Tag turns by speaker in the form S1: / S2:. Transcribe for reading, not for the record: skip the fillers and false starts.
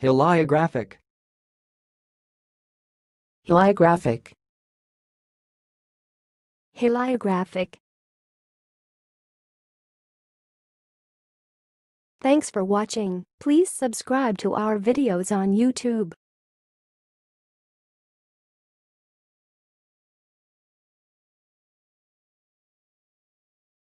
S1: Heliographic.
S2: Heliographic.
S3: Heliographic. Thanks for watching. Please subscribe to our videos on YouTube.